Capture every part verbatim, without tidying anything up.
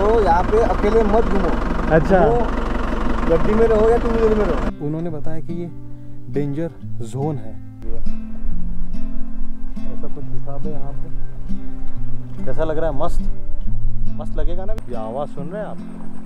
तो यहाँ पे अकेले मत घूमो। अच्छा, गड्डी में रहो या टू व्हीलर में रहो। उन्होंने बताया कि ये डेंजर जोन है, ऐसा कुछ हिसाब है यहाँ पे। कैसा लग रहा है? मस्त मस्त लगेगा ना। ये आवाज़ सुन रहे हैं आप?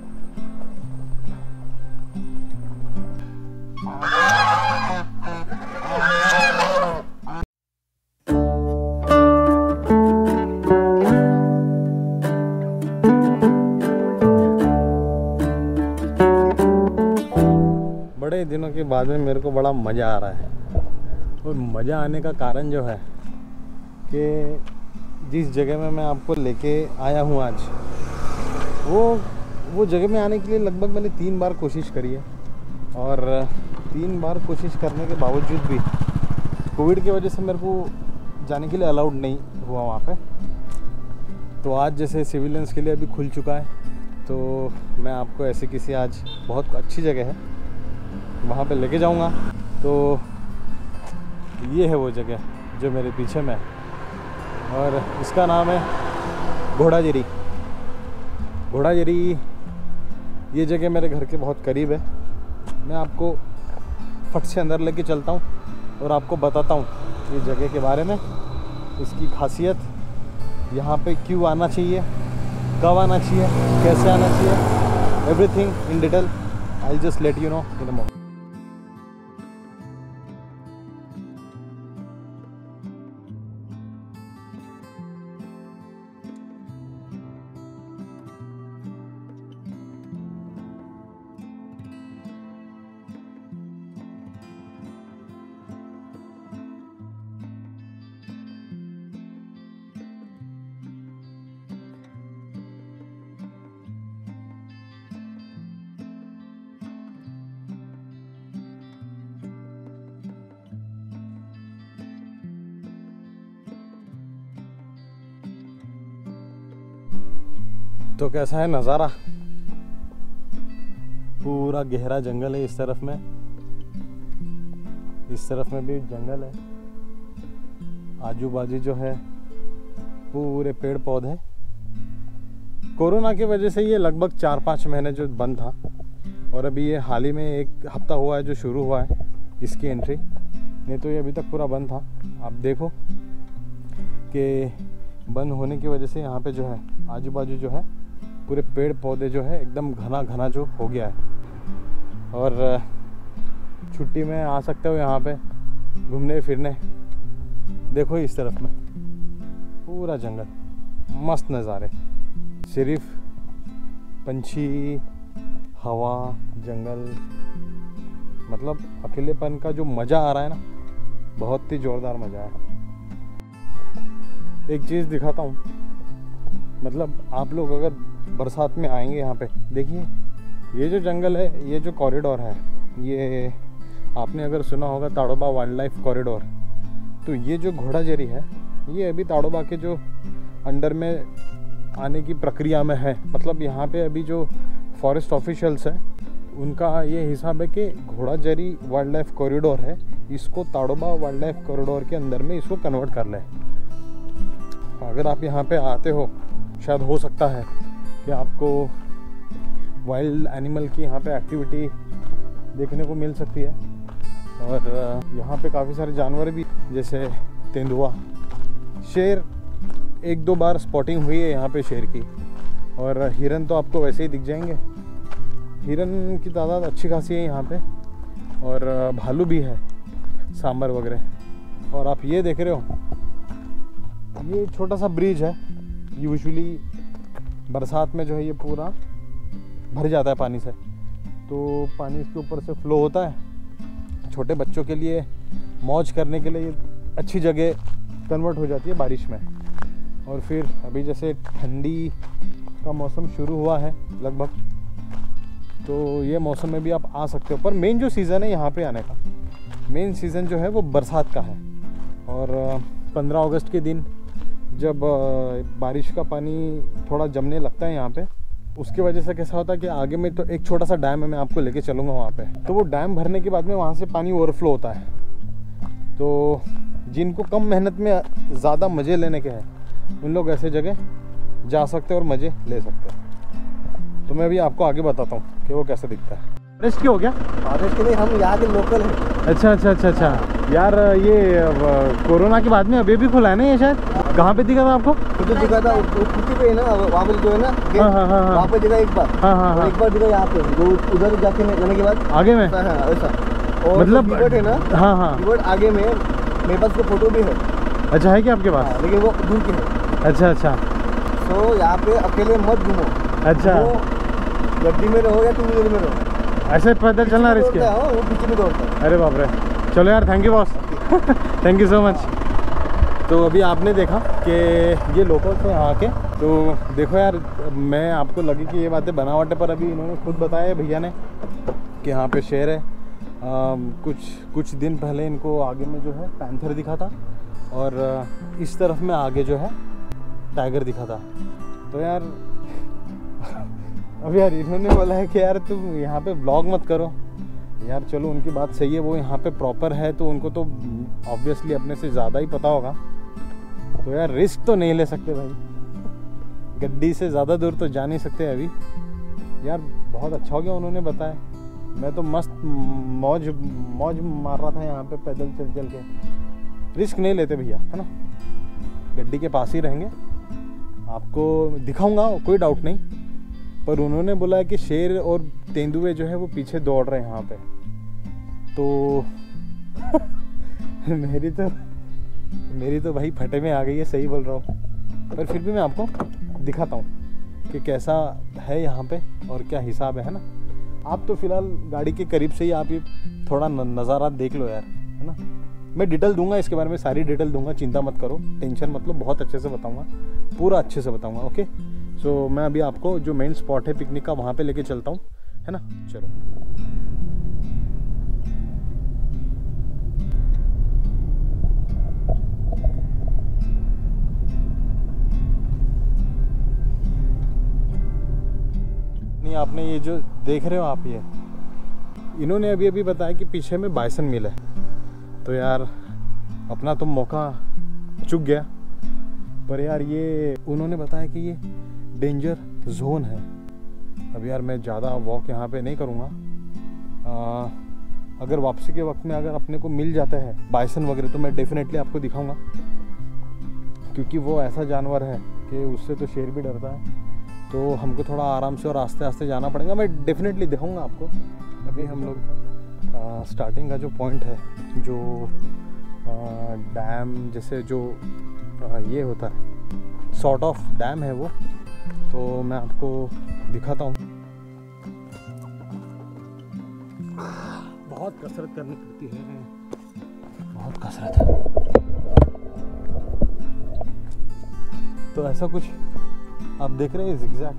बड़े दिनों के बाद में मेरे को बड़ा मज़ा आ रहा है, और मज़ा आने का कारण जो है कि जिस जगह में मैं आपको लेके आया हूँ आज, वो वो जगह में आने के लिए लगभग मैंने तीन बार कोशिश करी है, और तीन बार कोशिश करने के बावजूद भी कोविड की वजह से मेरे को जाने के लिए अलाउड नहीं हुआ वहाँ पे। तो आज जैसे सिविलियंस के लिए अभी खुल चुका है, तो मैं आपको ऐसे किसी आज बहुत अच्छी जगह है वहाँ पे लेके जाऊँगा। तो ये है वो जगह जो मेरे पीछे में है, और इसका नाम है घोड़ाजरी। घोड़ाजरी ये जगह मेरे घर के बहुत करीब है। मैं आपको फट से अंदर लेके चलता हूँ और आपको बताता हूँ ये जगह के बारे में, इसकी खासियत, यहाँ पे क्यों आना चाहिए, कब आना चाहिए, कैसे आना चाहिए, everything in detail I just let you know in a moment. तो कैसा है नज़ारा? पूरा गहरा जंगल है इस तरफ में, इस तरफ में भी जंगल है, आजू बाजू जो है पूरे पेड़ पौधे। कोरोना की वजह से ये लगभग चार पाँच महीने जो बंद था, और अभी ये हाल ही में एक हफ्ता हुआ है जो शुरू हुआ है इसकी एंट्री, नहीं तो ये अभी तक पूरा बंद था। आप देखो कि बंद होने की वजह से यहाँ पे जो है आजू बाजू जो है पूरे पेड़ पौधे जो है एकदम घना घना जो हो गया है। और छुट्टी में आ सकते हो यहाँ पे घूमने फिरने। देखो इस तरफ में पूरा जंगल, मस्त नज़ारे, सिर्फ पंछी, हवा, जंगल, मतलब अकेलेपन का जो मज़ा आ रहा है ना, बहुत ही ज़ोरदार मज़ा है। एक चीज़ दिखाता हूँ, मतलब आप लोग अगर बरसात में आएंगे यहाँ पे, देखिए ये जो जंगल है, ये जो कॉरिडोर है, ये आपने अगर सुना होगा ताड़ोबा वाइल्ड लाइफ कॉरिडोर, तो ये जो घोड़ाजरी है ये अभी ताड़ोबा के जो अंडर में आने की प्रक्रिया में है। मतलब यहाँ पे अभी जो फॉरेस्ट ऑफिशियल्स है उनका ये हिसाब है कि घोड़ाजरी वाइल्ड लाइफ कॉरिडोर है, इसको ताड़ोबा वाइल्ड लाइफ कॉरिडोर के अंदर में इसको कन्वर्ट कर लें। अगर आप यहाँ पे आते हो, शायद हो सकता है कि आपको वाइल्ड एनिमल की यहाँ पे एक्टिविटी देखने को मिल सकती है, और यहाँ पे काफ़ी सारे जानवर भी, जैसे तेंदुआ, शेर, एक दो बार स्पॉटिंग हुई है यहाँ पे शेर की, और हिरन तो आपको वैसे ही दिख जाएंगे। हिरन की तादाद अच्छी खासी है यहाँ पे, और भालू भी है, सांबर वगैरह। और आप ये देख रहे हो, ये छोटा सा ब्रिज है, यूजुअली बरसात में जो है ये पूरा भर जाता है पानी से, तो पानी इसके ऊपर से फ्लो होता है। छोटे बच्चों के लिए मौज करने के लिए ये अच्छी जगह कन्वर्ट हो जाती है बारिश में। और फिर अभी जैसे ठंडी का मौसम शुरू हुआ है लगभग, तो ये मौसम में भी आप आ सकते हो। पर मेन जो सीज़न है यहाँ पे आने का, मेन सीज़न जो है वो बरसात का है। और पंद्रह अगस्त के दिन जब बारिश का पानी थोड़ा जमने लगता है यहाँ पे, उसकी वजह से कैसा होता है कि आगे में तो एक छोटा सा डैम है, मैं आपको लेके चलूँगा वहाँ पे। तो वो डैम भरने के बाद में वहाँ से पानी ओवरफ्लो होता है। तो जिनको कम मेहनत में ज़्यादा मज़े लेने के हैं, उन लोग ऐसे जगह जा सकते हैं और मज़े ले सकते हैं। तो मैं अभी आपको आगे बताता हूँ कि वो कैसे दिखता है। रेस्ट क्यों हो गया? फॉरेस्ट के लिए हम यहाँ के लोकल हैं। अच्छा अच्छा अच्छा अच्छा यार, ये कोरोना के बाद में अभी भी खुला है ना ये शायद? कहाँ पे दिखा था आपको? खुद दिखा था कुर्सी पे है ना, वहाँ पे जो है ना गेट, हाँ हाँ हाँ हाँ। वहाँ पे दिखा एक बार। हाँ हाँ हाँ। एक बार दिखा यहाँ पे, जो उधर जाके जाने के बाद आगे में ऐसा है ऐसा। और मतलब कीवर्ड है ना, हाँ हाँ कीवर्ड आगे में मेरे पास को फोटो भी है। अच्छा है क्या आपके पास? हाँ, लेकिन वो दूर के है। अच्छा अच्छा तो यहाँ पे अकेले मत घूमो। अच्छा, गड्डी में रहो या टू व्हीलर में रहो, ऐसे पैदल चलना रिस्क है। वो पीछे में दौड़ता है। अरे बाप रे, चलो यार, thank you boss, thank you so much. तो अभी आपने देखा कि ये लोकल्स हैं यहाँ के। तो देखो यार, मैं आपको लगी कि ये बातें बनावट है, पर अभी इन्होंने खुद बताया भैया ने कि यहाँ पे शेर है। आ, कुछ कुछ दिन पहले इनको आगे में जो है पैंथर दिखा था, और इस तरफ में आगे जो है टाइगर दिखा था। तो यार अब यार इन्होंने बोला है कि यार तुम यहाँ पे ब्लॉग मत करो यार। चलो उनकी बात सही है, वो यहाँ पे प्रॉपर है तो उनको तो ऑब्वियसली अपने से ज़्यादा ही पता होगा। तो यार रिस्क तो नहीं ले सकते भाई, गड्डी से ज़्यादा दूर तो जा नहीं सकते अभी। यार बहुत अच्छा हो गया उन्होंने बताया, मैं तो मस्त मौज मौज मार रहा था यहाँ पे पैदल चल चल के। रिस्क नहीं लेते भैया, है ना। गड्डी के पास ही रहेंगे, आपको दिखाऊंगा, कोई डाउट नहीं। पर उन्होंने बोला है कि शेर और तेंदुए जो है वो पीछे दौड़ रहे हैं यहाँ पे। तो मेरी तो मेरी तो भाई फटे में आ गई है, सही बोल रहा हूँ। पर फिर भी मैं आपको दिखाता हूँ कि कैसा है यहाँ पे और क्या हिसाब है, है ना। आप तो फिलहाल गाड़ी के करीब से ही आप ये थोड़ा नज़ारा देख लो यार, है ना। मैं डिटेल दूंगा इसके बारे में, सारी डिटेल दूंगा, चिंता मत करो, टेंशन मत लो, बहुत अच्छे से बताऊंगा, पूरा अच्छे से बताऊंगा। ओके, सो so, मैं अभी आपको जो मेन स्पॉट है पिकनिक का वहाँ पे लेके चलता हूँ, है ना। चलो नहीं, आपने ये जो देख रहे हो आप, ये इन्होंने अभी अभी बताया कि पीछे में बाइसन मिल है। तो यार अपना तो मौका चूक गया। पर यार ये उन्होंने बताया कि ये डेंजर जोन है। अब यार मैं ज़्यादा वॉक यहाँ पे नहीं करूँगा। अगर वापसी के वक्त में अगर अपने को मिल जाता है बाइसन वगैरह तो मैं डेफिनेटली आपको दिखाऊंगा, क्योंकि वो ऐसा जानवर है कि उससे तो शेर भी डरता है। तो हमको थोड़ा आराम से और आस्ते आस्ते जाना पड़ेगा, मैं डेफिनेटली दिखाऊंगा आपको। अभी हम लोग स्टार्टिंग का जो पॉइंट है, जो डैम जैसे जो आ, ये होता है, सॉर्ट ऑफ डैम है वो, तो मैं आपको दिखाता हूँ। बहुत कसरत करनी पड़ती है, बहुत कसरत है। तो ऐसा कुछ आप देख रहे हैं, जिगजैग,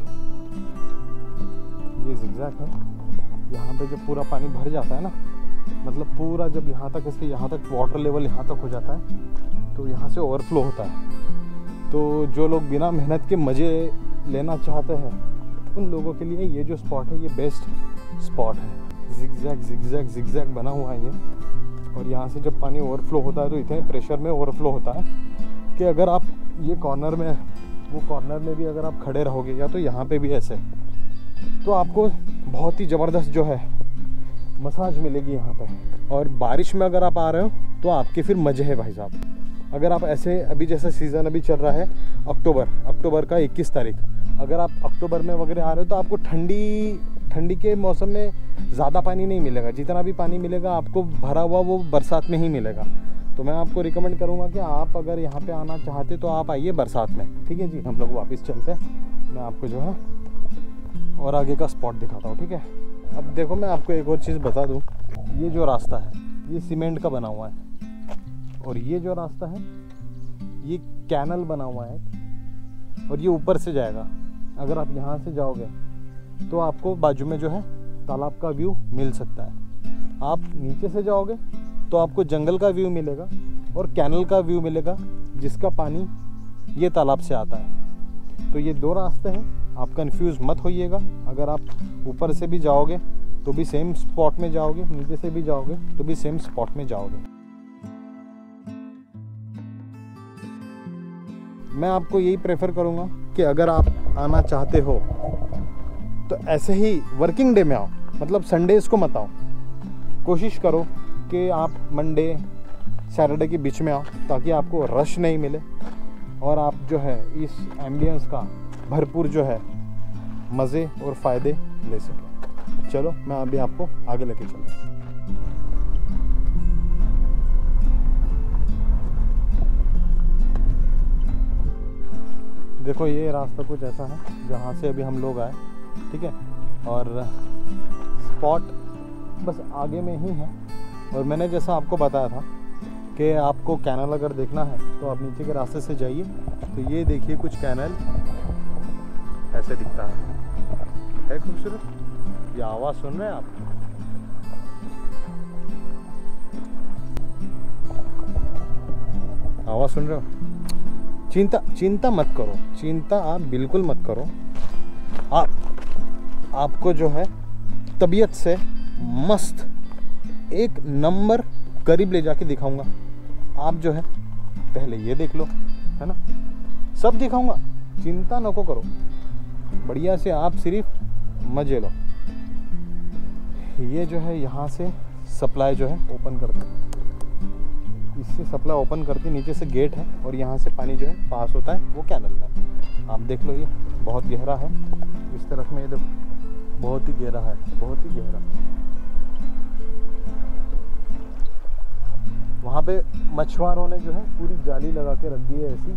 ये जिगजैग है। यहाँ पे जब पूरा पानी भर जाता है ना, मतलब पूरा जब यहाँ तक इसके यहाँ तक वाटर लेवल यहाँ तक हो जाता है, तो यहाँ से ओवरफ्लो होता है। तो जो लोग बिना मेहनत के मज़े लेना चाहते हैं, उन लोगों के लिए ये जो स्पॉट है ये बेस्ट स्पॉट है। जिगजैग जिगजैग जिगजैग बना हुआ है ये, और यहाँ से जब पानी ओवरफ्लो होता है तो इतने प्रेशर में ओवरफ्लो होता है कि अगर आप ये कॉर्नर में, वो कॉर्नर में भी अगर आप खड़े रहोगे या तो यहाँ पे भी ऐसे, तो आपको बहुत ही ज़बरदस्त जो है मसाज मिलेगी यहाँ पे। और बारिश में अगर आप आ रहे हो तो आपके फिर मज़े है भाई साहब। अगर आप ऐसे, अभी जैसा सीज़न अभी चल रहा है अक्टूबर अक्टूबर का इक्कीस तारीख, अगर आप अक्टूबर में वगैरह आ रहे हो तो आपको ठंडी ठंडी के मौसम में ज़्यादा पानी नहीं मिलेगा। जितना भी पानी मिलेगा आपको भरा हुआ वो बरसात में ही मिलेगा। तो मैं आपको रिकमेंड करूँगा कि आप अगर यहाँ पे आना चाहते तो आप आइए बरसात में, ठीक है जी। हम लोग वापस चलते हैं, मैं आपको जो है और आगे का स्पॉट दिखाता हूँ, ठीक है। अब देखो मैं आपको एक और चीज़ बता दूँ, ये जो रास्ता है ये सीमेंट का बना हुआ है, और ये जो रास्ता है ये कैनल बना हुआ है, और ये ऊपर से जाएगा। अगर आप यहाँ से जाओगे तो आपको बाजू में जो है तालाब का व्यू मिल सकता है। आप नीचे से जाओगे तो आपको जंगल का व्यू मिलेगा और कैनल का व्यू मिलेगा, जिसका पानी ये तालाब से आता है। तो ये दो रास्ते हैं, आप कंफ्यूज मत होइएगा। अगर आप ऊपर से भी जाओगे तो भी सेम स्पॉट में जाओगे, नीचे से भी जाओगे तो भी सेम स्पॉट में जाओगे। मैं आपको यही प्रेफर करूँगा कि अगर आप आना चाहते हो तो ऐसे ही वर्किंग डे में आओ, मतलब संडेज़ को मत आओ। कोशिश करो कि आप मंडे सैटरडे के बीच में आओ, ताकि आपको रश नहीं मिले और आप जो है इस एम्बियंस का भरपूर जो है मज़े और फ़ायदे ले सकें। चलो मैं अभी आपको आगे लेके चलता हूँ। देखो ये रास्ता कुछ ऐसा है जहाँ से अभी हम लोग आए, ठीक है, और स्पॉट बस आगे में ही है। और मैंने जैसा आपको बताया था कि आपको कैनल अगर देखना है तो आप नीचे के रास्ते से जाइए, तो ये देखिए कुछ कैनल ऐसे दिखता है है खूबसूरत। ये आवाज़ सुन रहे हैं आप? आवाज़ सुन रहे हो? चिंता चिंता मत करो, चिंता आप बिल्कुल मत करो। आप आपको जो है तबीयत से मस्त एक नंबर करीब ले जाके दिखाऊंगा। आप जो है पहले ये देख लो, है ना, सब दिखाऊंगा, चिंता नको करो, बढ़िया से आप सिर्फ मजे लो। ये जो है यहाँ से सप्लाई जो है ओपन करते हैं, इससे सप्लाई ओपन करके नीचे से गेट है और यहाँ से पानी जो है पास होता है वो कैनल में। आप देख लो ये बहुत गहरा है, इस तरफ में ये देखो बहुत ही गहरा है, बहुत ही गहरा। वहाँ पे मछुआरों ने जो है पूरी जाली लगा के रख दी है, ऐसी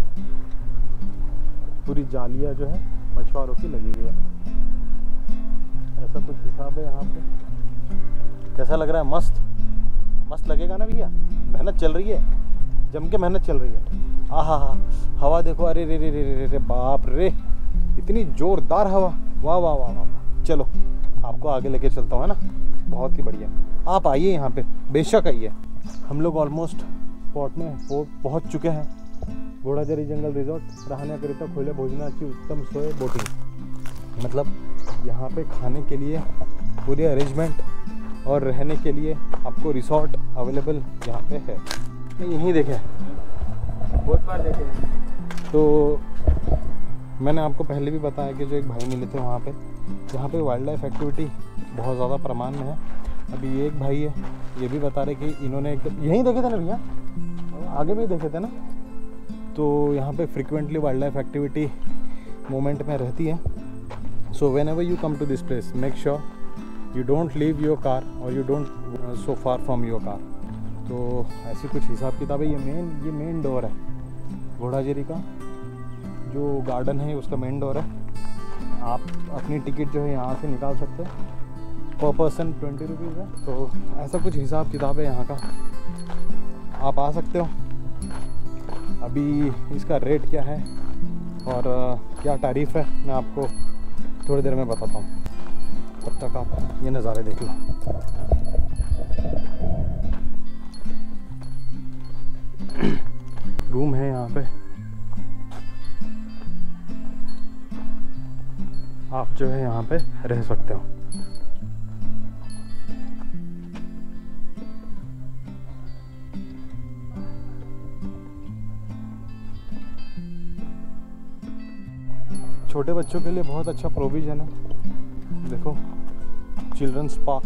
पूरी जालियाँ जो है मछुआरों की लगी हुई है। ऐसा कुछ हिसाब है यहाँ पे। कैसा लग रहा है? मस्त मस्त लगेगा ना भैया? मेहनत चल रही है, जम के मेहनत चल रही है। आहा हा, हवा देखो, अरे रे रे रे रे रे बाप रे, इतनी जोरदार हवा, वाह वाह वाह वाह। चलो आपको आगे लेके चलता हूँ, है ना, बहुत ही बढ़िया। आप आइए यहाँ पे, बेशक आइए। हम लोग ऑलमोस्ट स्पॉट में पहुँच चुके हैं। घोड़ाझरी जंगल रिसोर्ट राहण्याकरिता खुले भोजनाची उत्तम सोय बोटिंग। मतलब यहाँ पे खाने के लिए पूरी अरेंजमेंट और रहने के लिए आपको रिसोर्ट अवेलेबल यहाँ पे है। यहीं देखे, बहुत बार देखे हैं। तो मैंने आपको पहले भी बताया कि जो एक भाई मिले थे वहाँ पे, यहाँ पे वाइल्ड लाइफ एक्टिविटी बहुत ज़्यादा प्रमाण में है। अभी ये एक भाई है, ये भी बता रहे कि इन्होंने एकदम यहीं देखे थे ना भैया, आगे भी देखे थे ना। तो यहाँ पे frequently wild life activity moment में रहती है। So whenever you come to this place, make sure you don't leave your car और you don't so far from your car. तो ऐसी कुछ हिसाब किताब है। ये मेन ये मेन डोर है घोड़ाझरी का, जो गार्डन है उसका मेन डोर है। आप अपनी टिकट जो है यहाँ से निकाल सकते हैं, पर पर्सन ट्वेंटी रुपीज़ है। तो ऐसा कुछ हिसाब किताब है यहाँ का, आप आ सकते हो। अभी इसका रेट क्या है और क्या तारीफ है मैं आपको थोड़ी देर में बताता हूँ। तब तक आप ये नज़ारे देख लो। रूम है यहाँ पे, आप जो है यहाँ पे रह सकते हो। छोटे बच्चों के लिए बहुत अच्छा प्रोविज़न है। देखो चिल्ड्रंस पार्क,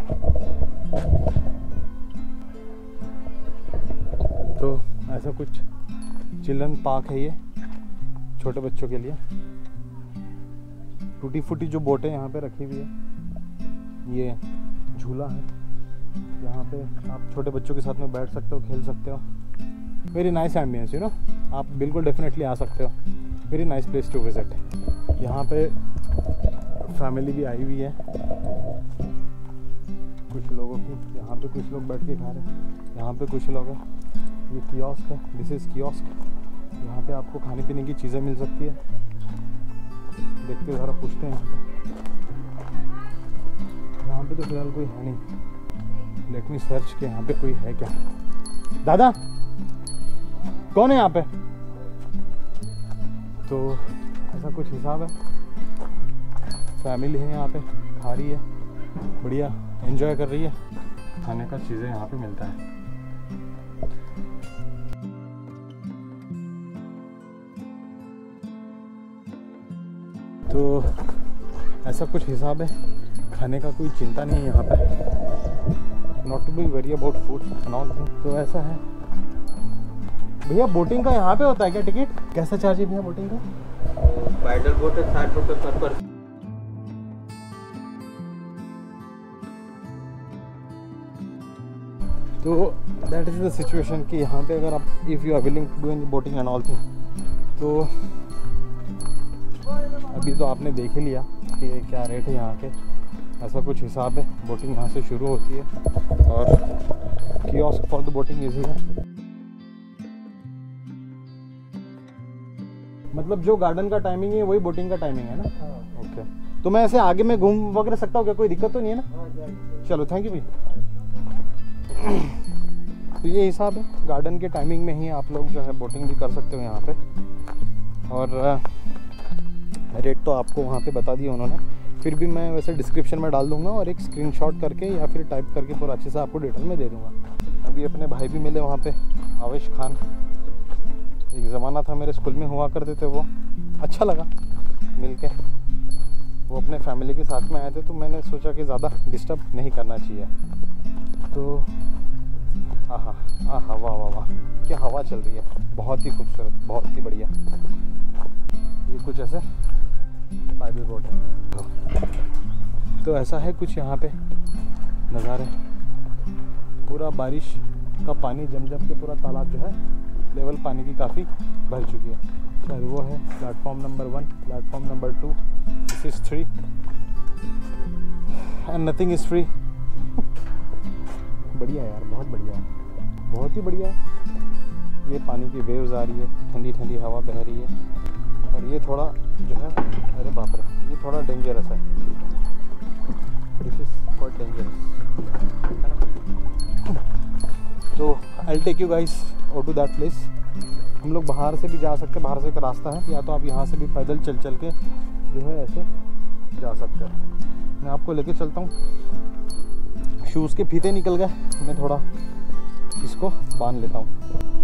तो ऐसा कुछ चिल्ड्रन पार्क है ये छोटे बच्चों के लिए। टूटी फूटी जो बोटें यहाँ पे रखी हुई है, ये झूला है, यहाँ पे आप छोटे बच्चों के साथ में बैठ सकते हो, खेल सकते हो। Very nice ambience, you know, आप बिल्कुल डेफिनेटली आ सकते हो। Very nice place to visit. यहाँ पे फैमिली भी आई हुई है कुछ लोगों की, यहाँ पे कुछ लोग बैठ के खा रहे हैं, यहाँ पे कुछ लोग हैं। ये कियोस्क है, दिस इज़ कियोस्क। यहाँ पे आपको खाने पीने की चीज़ें मिल सकती है। देखते ज़रा पूछते हैं यहाँ पे। यहाँ पे तो फिलहाल कोई है नहीं। लेट मी सर्च के यहाँ पे कोई है क्या। दादा कौन है यहाँ पे? तो ऐसा कुछ हिसाब है। फैमिली है यहाँ पे, खा रही है, बढ़िया एंजॉय कर रही है। खाने का चीज़ें यहाँ पे मिलता है। तो ऐसा कुछ हिसाब है, खाने का कोई चिंता नहीं है यहाँ पे, not to be very about food and all thing. तो ऐसा है भैया। बोटिंग का यहाँ पे होता है क्या टिकट? कैसा चार्ज है भैया बोटिंग का? पैडल बोट है साठ रुपये पर पर्सन। तो दैट इज़ द सिचुएशन कि यहाँ पे अगर आप if you are willing to do in boating and all thing, तो अभी तो आपने देख ही लिया कि क्या रेट है यहाँ के। ऐसा कुछ हिसाब है। बोटिंग यहाँ से शुरू होती है और kiosk for the boating easy है। मतलब जो गार्डन का टाइमिंग है वही बोटिंग का टाइमिंग है ना? ओके। तो मैं ऐसे आगे में घूम वगैरह सकता हूँ क्या? कोई दिक्कत तो नहीं है ना? चलो थैंक यू भैया। तो ये हिसाब है, गार्डन के टाइमिंग में ही आप लोग जो है बोटिंग भी कर सकते हो यहाँ पे। और रेट तो आपको वहाँ पे बता दिया उन्होंने, फिर भी मैं वैसे डिस्क्रिप्शन में डाल दूँगा और एक स्क्रीनशॉट करके या फिर टाइप करके पूरा अच्छे से आपको डिटेल में दे दूँगा। अभी अपने भाई भी मिले वहाँ पे, आवेश खान। एक ज़माना था मेरे स्कूल में हुआ करते थे वो, अच्छा लगा मिल के। वो अपने फैमिली के साथ में आए थे तो मैंने सोचा कि ज़्यादा डिस्टर्ब नहीं करना चाहिए। तो आहा आहा वाह वाह वाह, क्या हवा चल रही है, बहुत ही खूबसूरत, बहुत ही बढ़िया। ये कुछ ऐसे पैडल बोट है। तो ऐसा है कुछ यहाँ पे नज़ारे। पूरा बारिश का पानी जम जम के पूरा तालाब जो है लेवल पानी की काफ़ी भर चुकी है। शायद वो है platform number one, platform number two, this is three and nothing is free. बढ़िया यार, बहुत बढ़िया है, बहुत ही बढ़िया है। ये पानी की वेव्स आ रही है, ठंडी ठंडी हवा बह रही है। और ये थोड़ा जो है, अरे बाप रे, ये थोड़ा डेंजरस है। This is quite dangerous. तो I will take you guys out to that place. हम लोग बाहर से भी जा सकते हैं, बाहर से एक रास्ता है, या तो आप यहाँ से भी पैदल चल चल के जो है ऐसे जा सकते हैं। मैं आपको लेके चलता हूँ। शूज़ के फीते निकल गए, मैं थोड़ा इसको बांध लेता हूँ।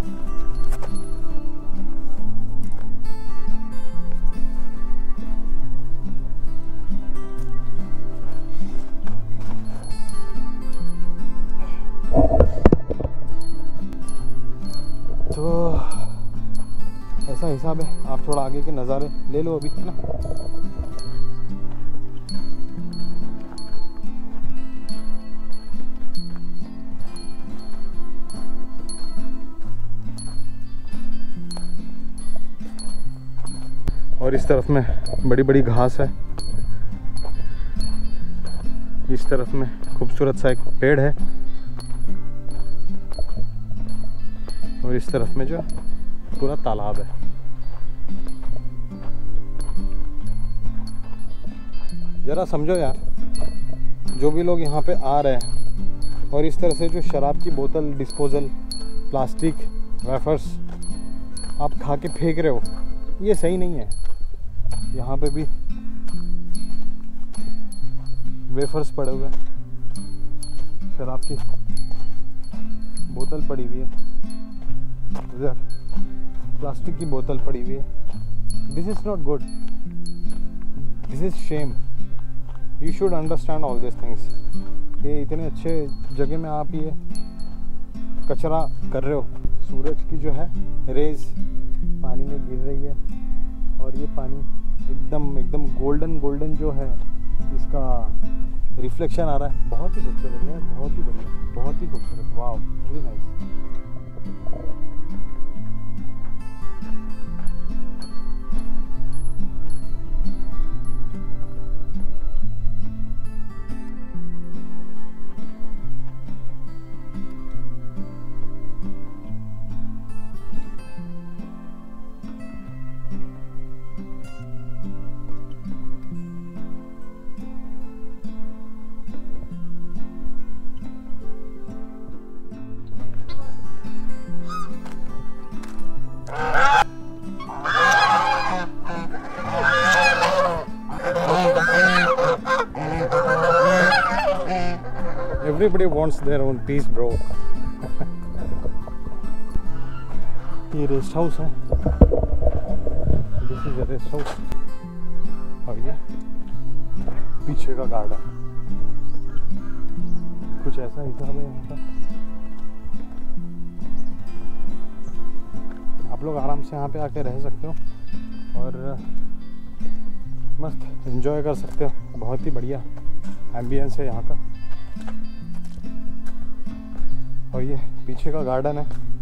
तो ऐसा हिसाब है, आप थोड़ा आगे के नज़ारे ले लो अभी, है ना। और इस तरफ में बड़ी बड़ी घास है, इस तरफ में खूबसूरत सा एक पेड़ है, और इस तरफ में जो पूरा तालाब है। ज़रा समझो यार, जो भी लोग यहाँ पे आ रहे हैं और इस तरह से जो शराब की बोतल, डिस्पोजल, प्लास्टिक, वेफर्स आप खा के फेंक रहे हो, ये सही नहीं है। यहाँ पे भी वेफर्स पड़े हुए हैं, शराब की बोतल पड़ी हुई है, इधर प्लास्टिक की बोतल पड़ी हुई है। This is not good, this is shame. You should understand all this things. ये इतने अच्छे जगह में आप ये कचरा कर रहे हो। सूरज की जो है रेज पानी में गिर रही है और ये पानी एकदम एकदम गोल्डन गोल्डन जो है इसका रिफ्लेक्शन आ रहा है। बहुत ही खूबसूरत है, बहुत ही बढ़िया, बहुत ही खूबसूरत। Wow, very nice. Everybody wants their own peace, bro. ये रेस्ट हाउस है, this is a rest house. और ये पीछे का गार्डन कुछ ऐसा हिसाब है यहाँ का। आप लोग आराम से यहाँ पे आके रह सकते हो और मस्त एंजॉय कर सकते हो। बहुत ही बढ़िया एम्बियंस है यहाँ का। और ये पीछे का गार्डन है।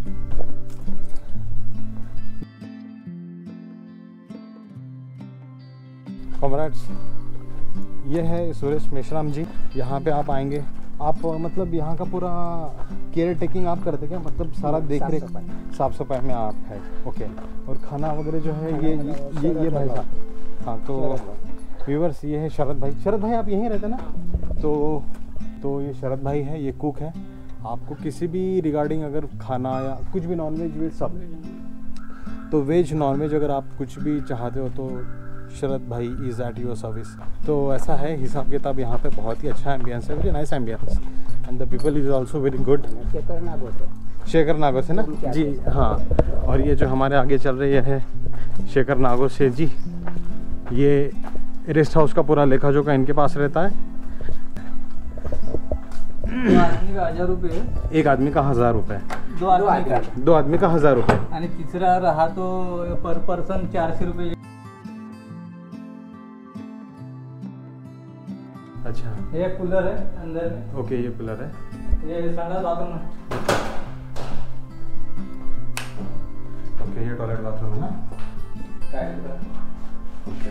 कॉमरेड्स, ये है सुरेश मेश्राम जी। यहाँ पे आप आएंगे, आप मतलब यहाँ का पूरा केयर टेकिंग आप करते क्या, मतलब सारा देख रेख साफ सफाई में आप है? ओके। और खाना वगैरह जो है ये ये ये भाई साहब। हाँ तो व्यूवर्स, ये है शरद भाई। शरद भाई आप यहीं रहते ना? तो तो ये शरद भाई है, ये कुक है। आपको किसी भी रिगार्डिंग अगर खाना या कुछ भी नॉनवेज वेज सब, तो वेज नॉनवेज अगर आप कुछ भी चाहते हो तो शरद भाई इज़ एट योर सर्विस। तो ऐसा है हिसाब किताब यहाँ पे। बहुत ही अच्छा एम्बियंस है, very nice ambience and the people is also very good. Shekhar Nago से शेखर नागो से ना जी? हाँ। और ये जो हमारे आगे चल रही है शेखर नागो से जी, ये रेस्ट हाउस का पूरा लेखा जोखा इनके पास रहता है। आदमी का हजार रुपये, एक आदमी का हजार रुपये, दो आदमी का, दो आदमी का हजार रुपये आणि तिसरा रहा तो पर पर्सन चारशे रुपये। अच्छा, ये कूलर है अंदर में। ओके, ये कूलर है। ये संडास बाथरूम है। ओके, ये टॉयलेट बाथरूम है ना? ओके,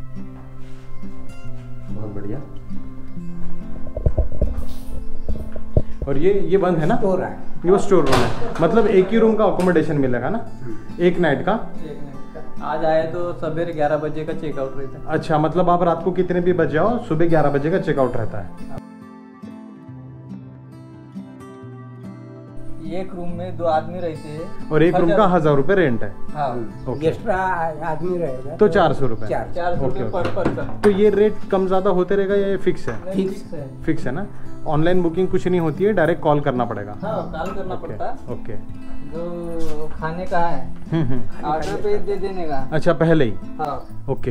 बहुत बढ़िया। और ये ये बंद है ना? स्टोर है। ये वो स्टोर रूम है, मतलब एक ही रूम का अकोमोडेशन मिलेगा ना, एक नाइट का? एक मिनट का। आज आए तो सवेरे ग्यारह बजे का चेकआउट रहता है। अच्छा, मतलब आप रात को कितने भी बज जाओ, सुबह ग्यारह बजे का चेकआउट रहता है। एक रूम में दो आदमी रहते हैं और एक रूम का हजार रुपए रेंट है। हाँ, ओके। एक्स्ट्रा आदमी रहेगा तो चार सौ रुपए। चार चार सौ ओके, रुपये पर ओके। पर्सन। तो ये रेट कम ज्यादा होते रहेगा या ये फिक्स है? फिक्स है। फिक्स है ना? ऑनलाइन बुकिंग कुछ नहीं होती है, डायरेक्ट कॉल करना पड़ेगा? हाँ, कॉल करना पड़ता है। ओके। जो खाने का है हम्म हम्म। ऑर्डर पे दे देने का। अच्छा, पहले ही? हाँ। ओके।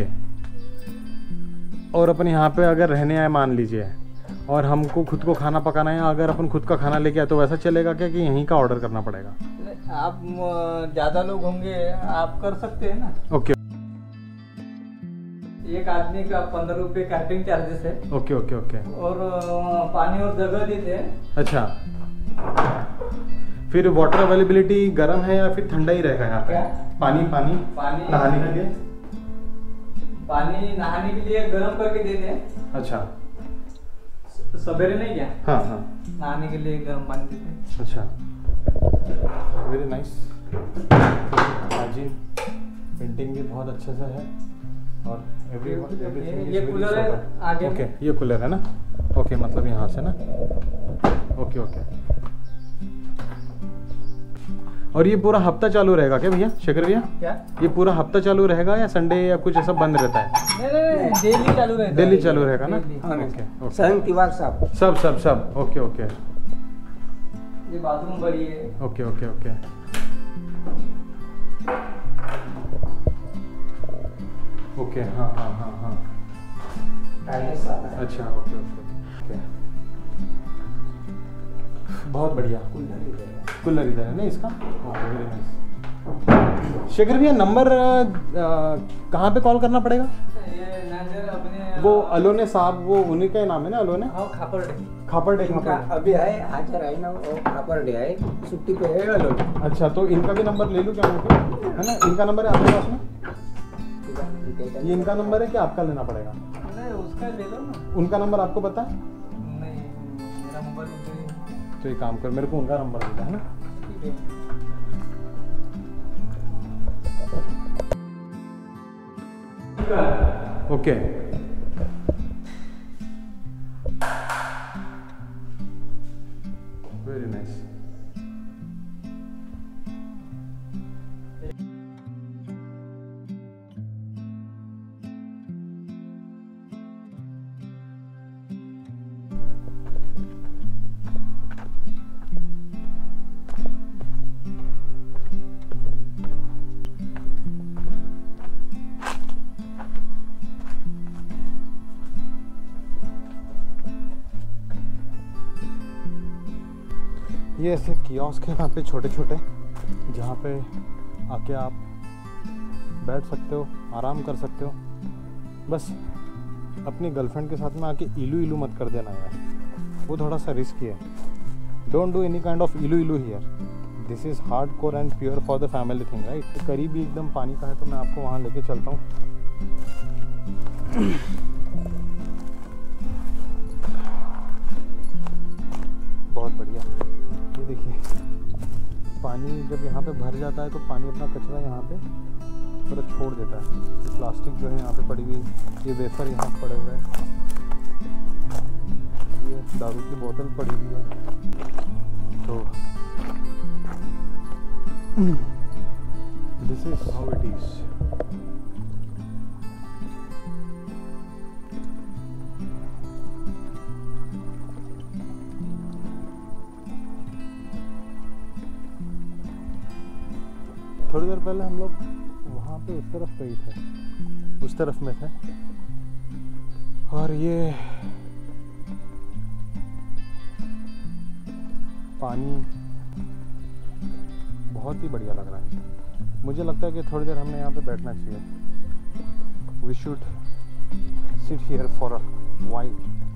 और अपन यहाँ पे अगर रहने आए मान लीजिए, और हमको खुद को खाना पकाना है, अगर अपन खुद का खाना लेके आए तो वैसा चलेगा क्या कि यहीं का ऑर्डर करना पड़ेगा? आप म, ज्यादा लोग होंगे, आप कर सकते हैं ना। ओके एक आदमी का पंद्रह रुपए कैटरिंग चार्जेस है। Okay okay okay. और अ, पानी और जगह देते हैं। अच्छा, फिर वाटर अवेलेबिलिटी गर्म है या फिर ठंडा ही रहेगा यहाँ पे? क्या? पानी पानी पानी नहाने के लिए? पानी नहाने के लिए गर्म करके देते हैं। अच्छा, सवेरे नहीं क्या? हाँ हाँ। नहाने के लिए गर्म पानी देते हैं। अच्छा, वेरी नाइस। हाइजीन, पेंटिंग भी बहुत अच्छे से है। और एवरी ये- ये कूलर है आगे में। ओके, ये कूलर है ना? ओके, मतलब यहाँ से ना? Okay okay. और ये पूरा हफ्ता चालू रहेगा क्या भैया, शेखर भैया? क्या? ये पूरा हफ्ता चालू रहेगा या संडे या कुछ ऐसा बंद रहता है? नहीं नहीं नहीं, डेली चालू रहता है। डेली चालू रहेगा ना? डेली। Okay okay. शनि तिवार सब सब सब सब ओके ओके ये बाथरूम बड़ी है। Okay okay okay. ओके, हाँ हाँ हाँ हाँ। टाइल्स सारा है। अच्छा, ओके ओके ओके। बहुत बढ़िया। कूलर इधर है। कूलर इधर है ना इसका? Okay, very nice. शेखर भैया, नंबर कहाँ पे कॉल करना पड़ेगा? ये नजर अपने वो अलोने साहब, वो उन्हीं का ही नाम है ना, अलोने? हाँ, खापर खापर डे। इनका खापर अभी है हाजिर है ना, वो खापर डे है, छुट्टी पे है वालों। डे। अच्छा, तो इनका भी नंबर ले लूँ क्या मैं फिर? है ना, इनका नंबर है आपके पास में? ये इनका नंबर है कि आपका लेना पड़ेगा? नहीं, उसका ले लो ना। उनका नंबर आपको पता है? नहीं, मेरा मोबाइल उधर ही है। तो एक काम कर, मेरे को उनका नंबर दे दे, है ना? ठीक है। ओके। Very nice. ये ऐसे कियोस्क है यहाँ पे छोटे छोटे, जहाँ पे आके आप बैठ सकते हो, आराम कर सकते हो। बस अपनी गर्लफ्रेंड के साथ में आके इलू इलू मत कर देना यार, वो थोड़ा सा रिस्की है। Don't do any kind of ilu ilu here, this is hard core and pure for the family thing, right. करीब ही एकदम पानी का है, तो मैं आपको वहाँ लेके चलता हूँ। बहुत बढ़िया। ये देखिए, पानी जब यहाँ पे भर जाता है तो पानी अपना कचरा यहाँ पे पूरा छोड़ देता है। ये प्लास्टिक जो है यहाँ पे पड़ी हुई, ये वेफर यहाँ पड़े हुए हैं, ये दारू की बोतल पड़ी हुई है। तो this is how it is. थोड़ी देर पहले हम लोग वहाँ पे उस तरफ पे ही थे, उस तरफ में थे, और ये पानी बहुत ही बढ़िया लग रहा है। मुझे लगता है कि थोड़ी देर हमें यहाँ पे बैठना चाहिए। We should sit here for a while.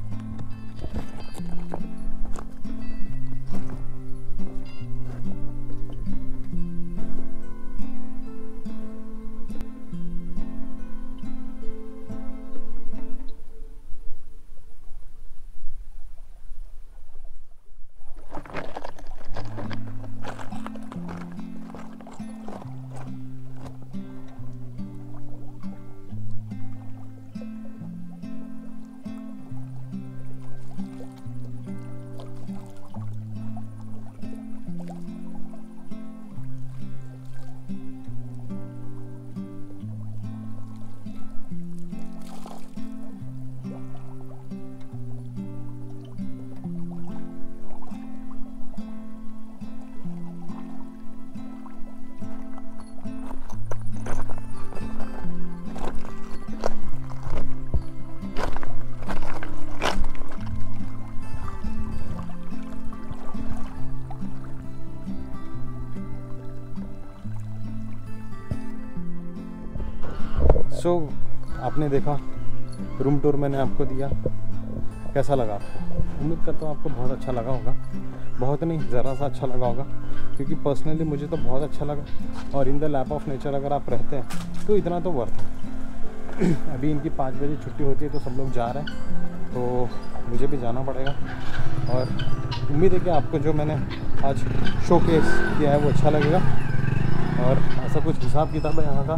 So so, आपने देखा, रूम टूर मैंने आपको दिया, कैसा लगा आपको? उम्मीद करता हूँ आपको बहुत अच्छा लगा होगा। बहुत नहीं, ज़रा सा अच्छा लगा होगा, क्योंकि पर्सनली मुझे तो बहुत अच्छा लगा। और in the lap of nature अगर आप रहते हैं तो इतना तो वर्थ है। अभी इनकी पाँच बजे छुट्टी होती है तो सब लोग जा रहे हैं, तो मुझे भी जाना पड़ेगा। और उम्मीद है कि आपको जो मैंने आज शोकेस किया है वो अच्छा लगेगा। और ऐसा कुछ हिसाब किताब है यहाँ का,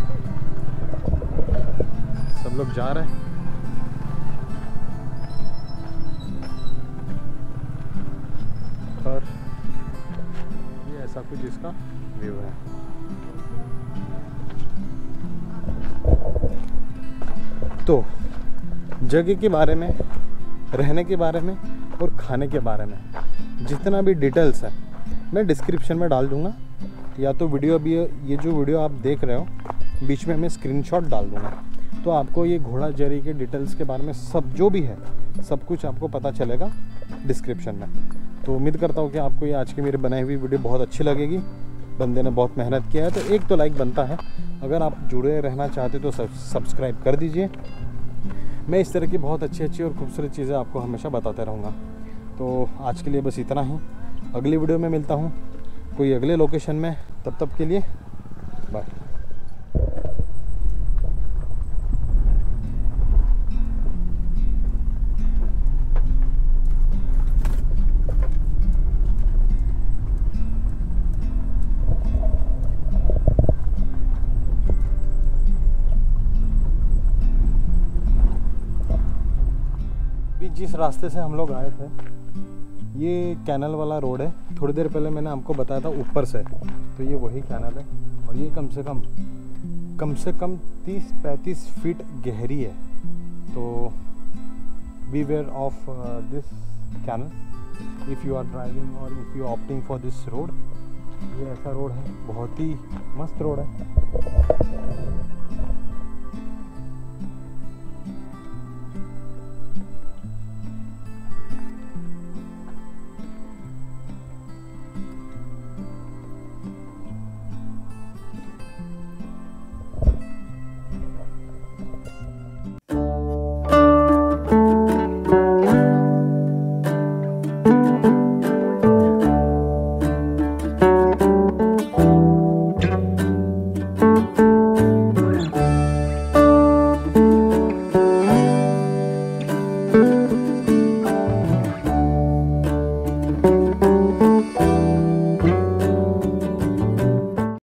सब लोग जा रहे हैं। और ये ऐसा कुछ इसका व्यू है। तो जगह के बारे में, रहने के बारे में और खाने के बारे में जितना भी डिटेल्स है मैं डिस्क्रिप्शन में डाल दूंगा, या तो वीडियो अभी ये जो वीडियो आप देख रहे हो बीच में मैं स्क्रीनशॉट डाल दूंगा, तो आपको ये घोड़ा जरी के डिटेल्स के बारे में सब जो भी है सब कुछ आपको पता चलेगा डिस्क्रिप्शन में। तो उम्मीद करता हूँ कि आपको ये आज की मेरी बनाई हुई वीडियो बहुत अच्छी लगेगी। बंदे ने बहुत मेहनत किया है, तो एक तो लाइक बनता है। अगर आप जुड़े रहना चाहते तो सब्सक्राइब कर दीजिए। मैं इस तरह की बहुत अच्छी अच्छी और खूबसूरत चीज़ें आपको हमेशा बताते रहूँगा। तो आज के लिए बस इतना ही, अगली वीडियो में मिलता हूँ कोई अगले लोकेशन में। तब तक के लिए बाय। जिस रास्ते से हम लोग आए थे ये कैनल वाला रोड है। थोड़ी देर पहले मैंने आपको बताया था ऊपर से, तो ये वही कैनल है। और ये कम से कम कम से कम तीस पैंतीस फीट गहरी है। तो beware of this canal if you are driving और if you opting for this road. ये ऐसा रोड है, बहुत ही मस्त रोड है।